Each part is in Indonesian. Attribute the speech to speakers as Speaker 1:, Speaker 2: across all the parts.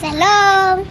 Speaker 1: Shalom.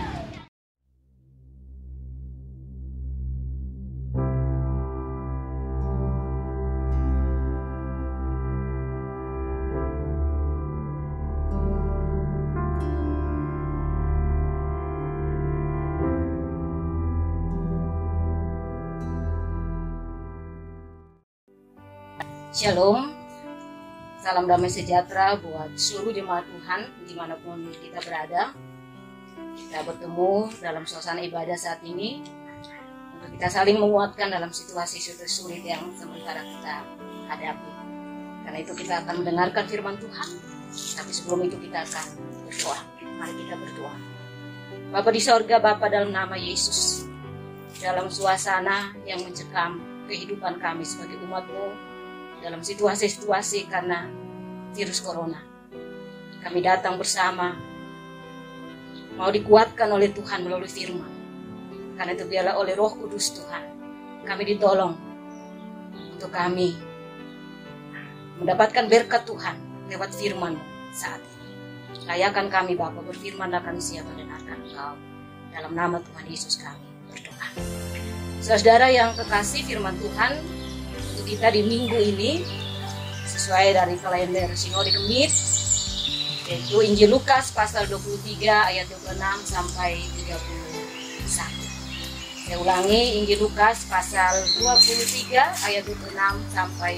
Speaker 2: Shalom, salam damai sejahtera buat seluruh jemaat Tuhan dimanapun kita berada. Kita bertemu dalam suasana ibadah saat ini untuk kita saling menguatkan dalam situasi sulit yang sementara kita hadapi. Karena itu kita akan mendengarkan firman Tuhan, tapi sebelum itu kita akan berdoa. Mari kita berdoa. Bapa di sorga, Bapa dalam nama Yesus, dalam suasana yang mencekam kehidupan kami sebagai umat-Mu, dalam situasi-situasi karena virus corona, kami datang bersama, mau dikuatkan oleh Tuhan melalui firman. Karena itu biarlah oleh Roh Kudus Tuhan, kami ditolong untuk kami mendapatkan berkat Tuhan lewat firman saat ini. Layakan kami Bapa, berfirmanlah kami siap mendengarkan Engkau. Dalam nama Tuhan Yesus kami berdoa. Saudara yang kekasih, firman Tuhan untuk kita di minggu ini sesuai dari kalender Sinode Kemit, yaitu Injil Lukas pasal 23 ayat 26 sampai 31. Saya ulangi, Injil Lukas pasal 23 ayat 26 sampai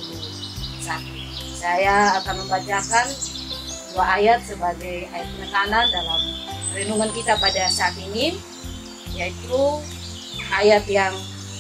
Speaker 2: 31. Saya akan membacakan dua ayat sebagai ayat penekanan dalam renungan kita pada saat ini, yaitu ayat yang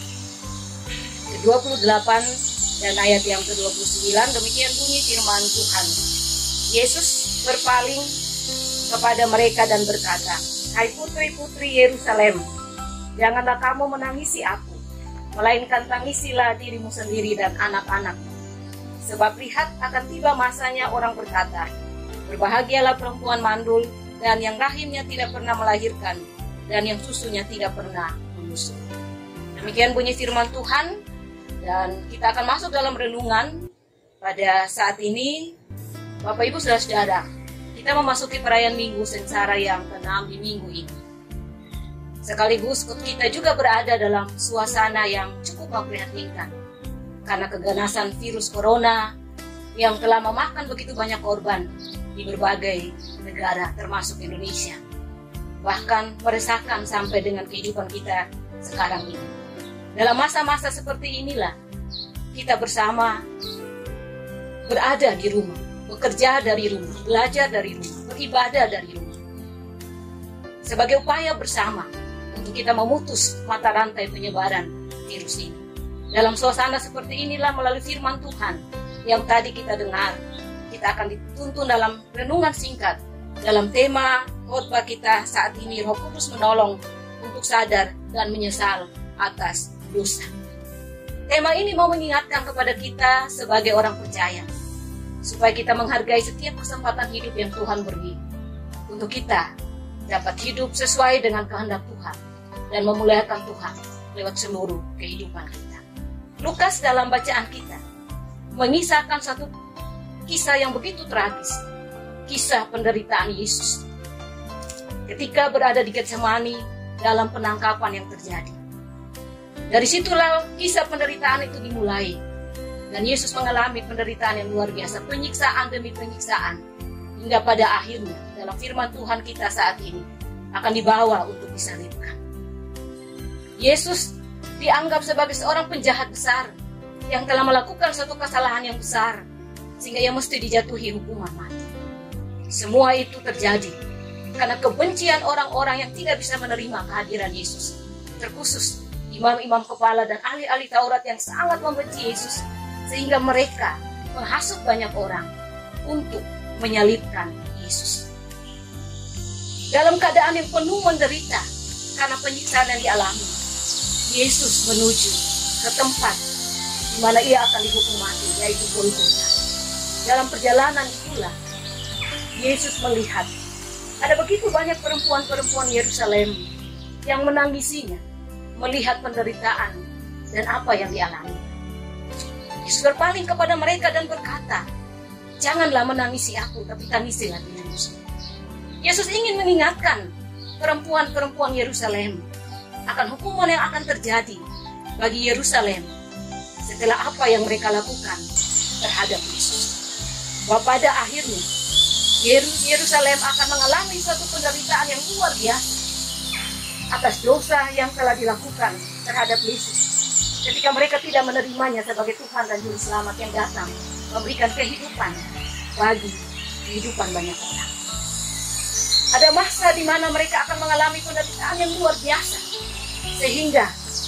Speaker 2: ke-28 dan ayat yang ke-29. Demikian bunyi firman Tuhan. Yesus berpaling kepada mereka dan berkata, "Hai putri-putri Yerusalem, janganlah kamu menangisi aku, melainkan tangisilah dirimu sendiri dan anak-anakmu. Sebab lihat, akan tiba masanya orang berkata, berbahagialah perempuan mandul dan yang rahimnya tidak pernah melahirkan dan yang susunya tidak pernah menyusu." Demikian bunyi firman Tuhan. Dan kita akan masuk dalam renungan pada saat ini. Bapak Ibu Saudara-saudara, kita memasuki perayaan Minggu Sengsara yang ke-6 di minggu ini. Sekaligus kita juga berada dalam suasana yang cukup memprihatinkan karena keganasan virus corona yang telah memakan begitu banyak korban di berbagai negara termasuk Indonesia. Bahkan meresahkan sampai dengan kehidupan kita sekarang ini. Dalam masa-masa seperti inilah kita bersama berada di rumah, bekerja dari rumah, belajar dari rumah, beribadah dari rumah. Sebagai upaya bersama untuk kita memutus mata rantai penyebaran virus ini. Dalam suasana seperti inilah melalui firman Tuhan yang tadi kita dengar, kita akan dituntun dalam renungan singkat dalam tema khotbah kita saat ini, Roh Kudus menolong untuk sadar dan menyesal atas dosa. Tema ini mau mengingatkan kepada kita sebagai orang percaya, supaya kita menghargai setiap kesempatan hidup yang Tuhan beri, untuk kita dapat hidup sesuai dengan kehendak Tuhan dan memuliakan Tuhan lewat seluruh kehidupan kita. Lukas dalam bacaan kita mengisahkan satu kisah yang begitu tragis, kisah penderitaan Yesus ketika berada di Getsemani dalam penangkapan yang terjadi. Dari situlah kisah penderitaan itu dimulai. Dan Yesus mengalami penderitaan yang luar biasa, penyiksaan demi penyiksaan. Hingga pada akhirnya dalam firman Tuhan kita saat ini akan dibawa untuk disalibkan. Yesus dianggap sebagai seorang penjahat besar yang telah melakukan suatu kesalahan yang besar, sehingga ia mesti dijatuhi hukuman mati. Semua itu terjadi karena kebencian orang-orang yang tidak bisa menerima kehadiran Yesus, terkhusus imam-imam kepala dan ahli-ahli Taurat yang sangat membenci Yesus, sehingga mereka menghasut banyak orang untuk menyalibkan Yesus. Dalam keadaan yang penuh menderita karena penyiksaan yang dialami, Yesus menuju ke tempat di mana ia akan dihukum mati, yaitu Golgota. Dalam perjalanan itulah Yesus melihat ada begitu banyak perempuan-perempuan Yerusalem yang menangisinya, melihat penderitaan dan apa yang dialami. Yesus berpaling kepada mereka dan berkata, "Janganlah menangisi aku, tapi tangisilah dirimu sendiri." Yesus ingin mengingatkan perempuan-perempuan Yerusalem akan hukuman yang akan terjadi bagi Yerusalem setelah apa yang mereka lakukan terhadap Yesus. Bahwa pada akhirnya Yerusalem akan mengalami suatu penderitaan yang luar biasa atas dosa yang telah dilakukan terhadap Yesus. Ketika mereka tidak menerimanya sebagai Tuhan dan Juru Selamat yang datang memberikan kehidupan bagi kehidupan banyak orang. Ada masa di mana mereka akan mengalami penderitaan yang luar biasa, sehingga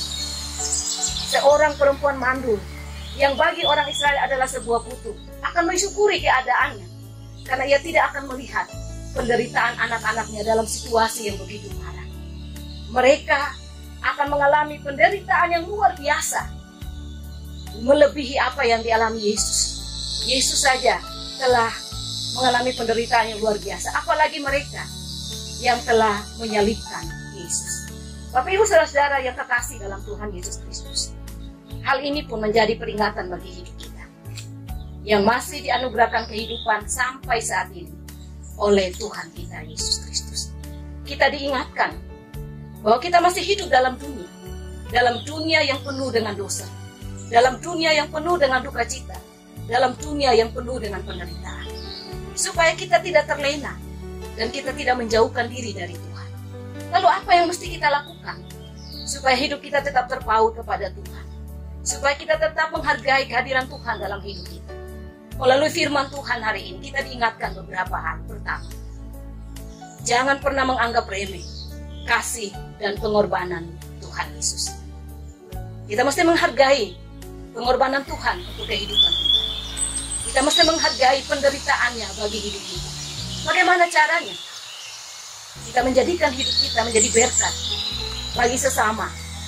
Speaker 2: seorang perempuan mandul yang bagi orang Israel adalah sebuah kutuk akan mensyukuri keadaannya, karena ia tidak akan melihat penderitaan anak-anaknya dalam situasi yang begitu parah. Mereka akan mengalami penderitaan yang luar biasa, melebihi apa yang dialami Yesus. Yesus saja telah mengalami penderitaan yang luar biasa, apalagi mereka yang telah menyalibkan Yesus. Bapak Ibu Saudara-saudara yang kekasih dalam Tuhan Yesus Kristus, hal ini pun menjadi peringatan bagi hidup kita yang masih dianugerahkan kehidupan sampai saat ini oleh Tuhan kita Yesus Kristus. Kita diingatkan bahwa kita masih hidup dalam dunia yang penuh dengan dosa, dalam dunia yang penuh dengan duka cita, dalam dunia yang penuh dengan penderitaan, supaya kita tidak terlena dan kita tidak menjauhkan diri dari Tuhan. Lalu apa yang mesti kita lakukan supaya hidup kita tetap terpaut kepada Tuhan, supaya kita tetap menghargai kehadiran Tuhan dalam hidup kita? Melalui firman Tuhan hari ini kita diingatkan beberapa hal. Pertama, jangan pernah menganggap remeh kasih dan pengorbanan Tuhan Yesus. Kita mesti menghargai pengorbanan Tuhan untuk kehidupan kita. Kita mesti menghargai penderitaannya bagi hidup kita. Bagaimana caranya? Kita menjadikan hidup kita menjadi berkat bagi sesama,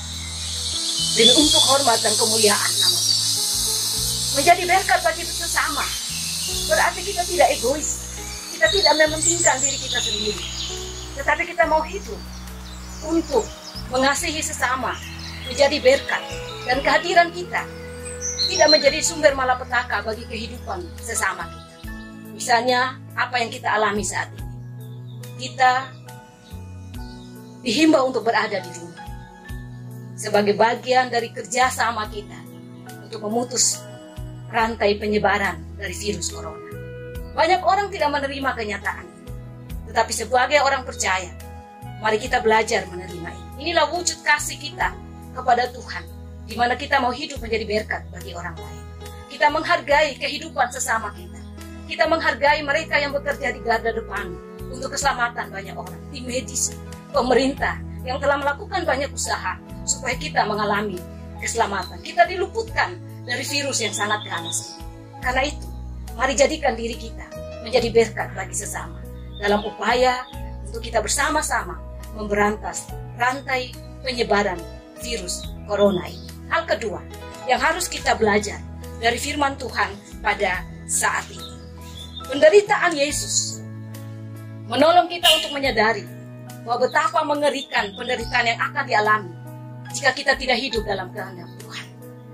Speaker 2: dan untuk hormat dan kemuliaan nama Tuhan. Menjadi berkat bagi sesama berarti kita tidak egois, kita tidak mementingkan diri kita sendiri, tetapi kita mau hidup untuk mengasihi sesama, menjadi berkat, dan kehadiran kita tidak menjadi sumber malapetaka bagi kehidupan sesama kita. Misalnya apa yang kita alami saat ini, kita dihimbau untuk berada di rumah sebagai bagian dari kerjasama kita untuk memutus rantai penyebaran dari virus corona. Banyak orang tidak menerima kenyataan, tetapi sebagai orang percaya, mari kita belajar menerima ini. Inilah wujud kasih kita kepada Tuhan, di mana kita mau hidup menjadi berkat bagi orang lain. Kita menghargai kehidupan sesama kita. Kita menghargai mereka yang bekerja di garda depan untuk keselamatan banyak orang, tim medis, pemerintah yang telah melakukan banyak usaha supaya kita mengalami keselamatan. Kita diluputkan dari virus yang sangat ganas. Karena itu, mari jadikan diri kita menjadi berkat bagi sesama dalam upaya untuk kita bersama-sama memberantas rantai penyebaran virus corona ini. Hal kedua yang harus kita belajar dari firman Tuhan pada saat ini, penderitaan Yesus menolong kita untuk menyadari bahwa betapa mengerikan penderitaan yang akan dialami jika kita tidak hidup dalam kehendak Tuhan.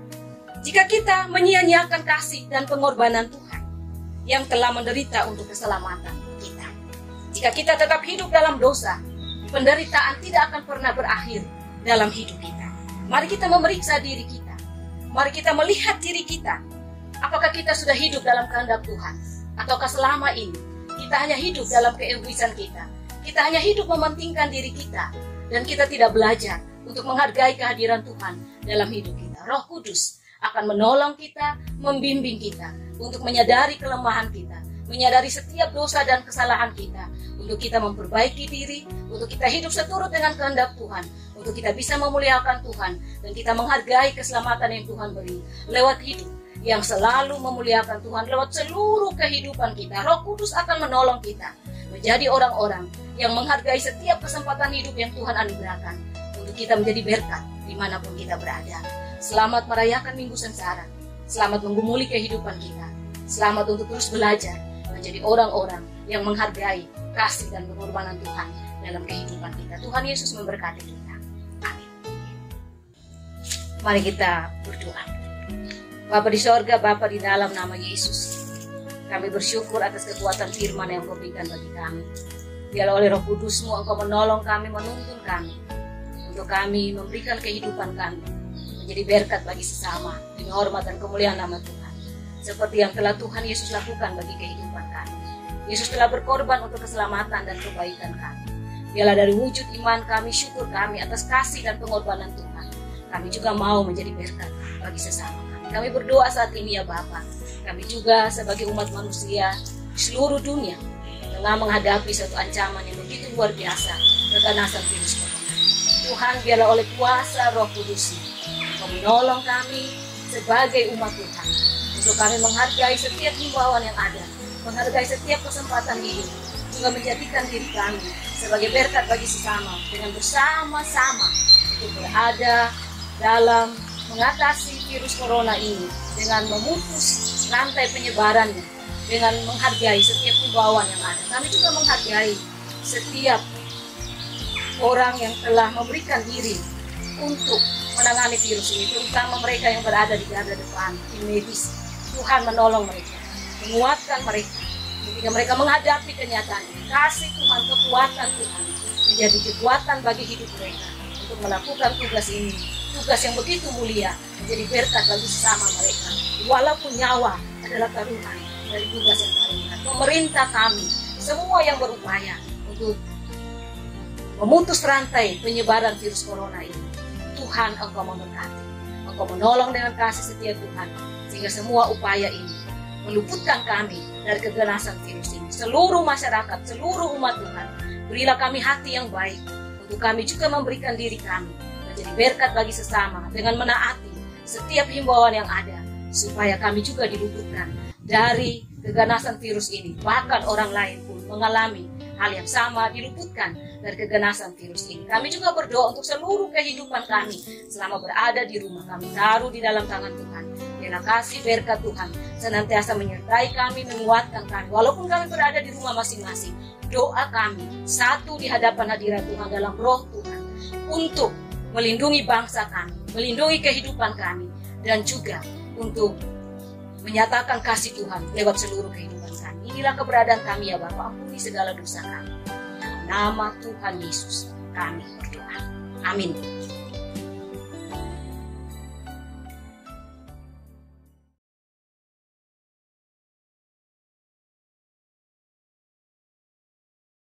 Speaker 2: Jika kita menyia-nyiakan kasih dan pengorbanan Tuhan yang telah menderita untuk keselamatan kita. Jika kita tetap hidup dalam dosa, penderitaan tidak akan pernah berakhir dalam hidup kita. Mari kita memeriksa diri kita. Mari kita melihat diri kita. Apakah kita sudah hidup dalam kehendak Tuhan? Ataukah selama ini kita hanya hidup dalam keegoisan kita? Kita hanya hidup mementingkan diri kita, dan kita tidak belajar untuk menghargai kehadiran Tuhan dalam hidup kita. Roh Kudus akan menolong kita, membimbing kita untuk menyadari kelemahan kita, menyadari setiap dosa dan kesalahan kita, untuk kita memperbaiki diri, untuk kita hidup seturut dengan kehendak Tuhan, untuk kita bisa memuliakan Tuhan, dan kita menghargai keselamatan yang Tuhan beri lewat hidup yang selalu memuliakan Tuhan lewat seluruh kehidupan kita. Roh Kudus akan menolong kita menjadi orang-orang yang menghargai setiap kesempatan hidup yang Tuhan anugerahkan untuk kita menjadi berkat dimanapun kita berada. Selamat merayakan Minggu Sengsara, selamat menggumuli kehidupan kita, selamat untuk terus belajar menjadi orang-orang yang menghargai kasih dan pengorbanan Tuhan dalam kehidupan kita. Tuhan Yesus memberkati kita. Amin. Mari kita berdoa. Bapa di sorga, Bapa di dalam nama Yesus, kami bersyukur atas kekuatan firman yang Kau berikan bagi kami. biarlah oleh Roh Kudus-Mu Engkau menolong kami, menuntun kami, untuk kami memberikan kehidupan kami menjadi berkat bagi sesama, demi hormat dan kemuliaan nama Tuhan, seperti yang telah Tuhan Yesus lakukan bagi kehidupan kami. Yesus telah berkorban untuk keselamatan dan kebaikan kami. Biarlah dari wujud iman kami, syukur kami atas kasih dan pengorbanan Tuhan, kami juga mau menjadi berkat bagi sesama kami. Kami berdoa saat ini ya Bapa, kami juga sebagai umat manusia di seluruh dunia tengah menghadapi satu ancaman yang begitu luar biasa, keganasan virus corona. Tuhan, biarlah oleh kuasa Roh Kudus-Mu Engkau menolong kami sebagai umat Tuhan, untuk kami menghargai setiap himbauan yang ada, menghargai setiap kesempatan hidup, juga menjadikan diri kami sebagai berkat bagi sesama, dengan bersama-sama untuk berada dalam mengatasi virus corona ini, dengan memutus rantai penyebarannya, dengan menghargai setiap himbauan yang ada. Kami juga menghargai setiap orang yang telah memberikan diri untuk menangani virus ini, terutama mereka yang berada di garda depan, tim medis. Tuhan menolong mereka, menguatkan mereka, ketika mereka menghadapi kenyataan ini. Kasih Tuhan, kekuatan Tuhan menjadi kekuatan bagi hidup mereka untuk melakukan tugas ini, tugas yang begitu mulia, menjadi berkat bagi sesama mereka. Walaupun nyawa adalah taruhan dari tugas yang paling berat. Pemerintah kami, semua yang berupaya untuk memutus rantai penyebaran virus corona ini, Tuhan Engkau memberkati, Engkau menolong dengan kasih setia Tuhan, sehingga semua upaya ini meluputkan kami dari keganasan virus ini. Seluruh masyarakat, seluruh umat Tuhan, berilah kami hati yang baik, untuk kami juga memberikan diri kami menjadi berkat bagi sesama, dengan menaati setiap himbauan yang ada, supaya kami juga diluputkan dari keganasan virus ini. Bahkan orang lain pun mengalami hal yang sama, diluputkan dari keganasan virus ini. Kami juga berdoa untuk seluruh kehidupan kami selama berada di rumah. Kami taruh di dalam tangan Tuhan. Biarlah kasih berkat Tuhan senantiasa menyertai kami, menguatkan kami. Walaupun kami berada di rumah masing-masing, doa kami satu di hadapan hadirat Tuhan dalam roh Tuhan, untuk melindungi bangsa kami, melindungi kehidupan kami, dan juga untuk menyatakan kasih Tuhan lewat seluruh kehidupan kami. Inilah keberadaan kami ya Bapa, ampuni segala dosa kami. Dalam nama Tuhan Yesus kami berdoa. Amin.